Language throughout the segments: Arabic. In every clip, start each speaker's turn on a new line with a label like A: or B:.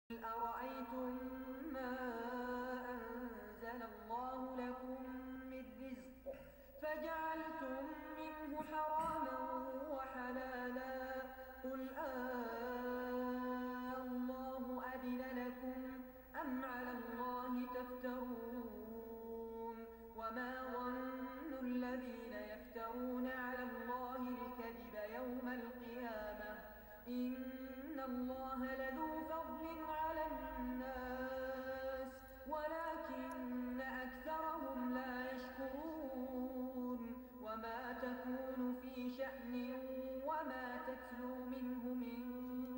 A: قل أرأيتم ما أنزل الله لكم من رزق فجعلتم منه حراما وحلالا قل الله أذن لكم أم على الله تفترون وما ظن الذين يفترون على الله الكذب يوم القيامة إن الله لذو فضل على الناس ولكن أكثرهم لا يشكرون وما تكون في شأن وما تتلو منه من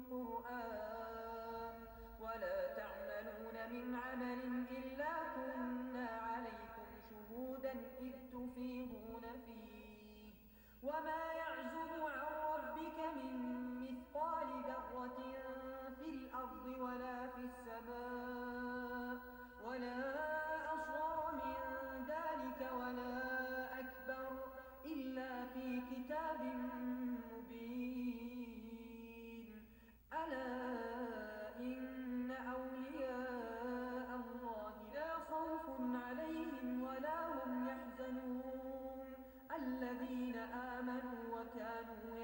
A: قرآن ولا تعملون من عمل إلا كنا عليكم شهودا إذ تفيضون فيه وما يعزب عن ربك من مثقال ذرة في الأرض ولا في السماء ولا أصغر من ذلك ولا أكبر إلا في كتاب مبين ألا إن أولياء الله لا خوف عليهم ولا هم يحزنون الذين آمنوا وكانوا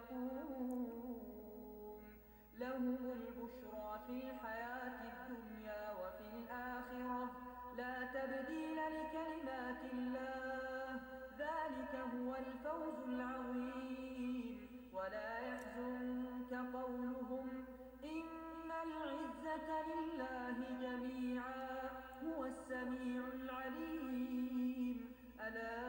A: يتقون لهم البشرى في الحياة الدنيا وفي الآخرة لا تبديل لكلمات الله ذلك هو الفوز العظيم ولا يحزنك قولهم إن العزة لله جميعا هو السميع العليم ألا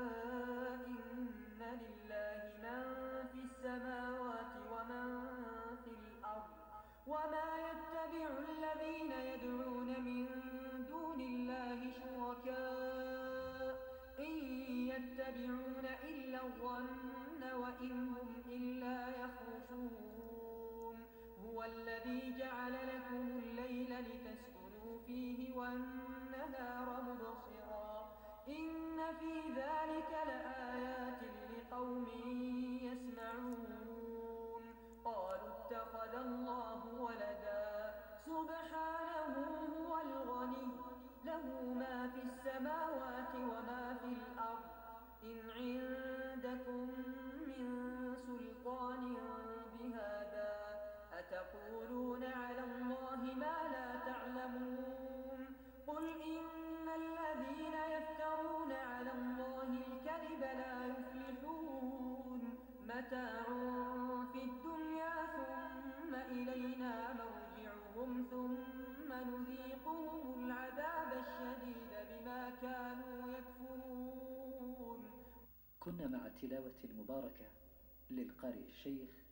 A: إن لله من في السماوات ومن في الأرض وما يتبع الذين يدعون من دون الله شركاء إن يتبعون إلا الظن وإن هم إلا يخرصون هو الذي جعل لكم الليل لتسكنوا فيه والنهار مبصرا إن في ذلك لآيات لقوم يسمعون قالوا اتخذ الله ولدا سبحانه هو الغني له ما في السماوات وما في الأرض إن عندكم من سلطان بهذا أتقولون على الله ما لا تعلمون قل إن الذين يفترون على الله الكذب لا يفلحون متاع في الدنيا ثم إلينا مرجعهم ثم نذيقهم العذاب الشديد بما كانوا يكفرون.
B: كنا مع التلاوة المباركة للقارئ الشيخ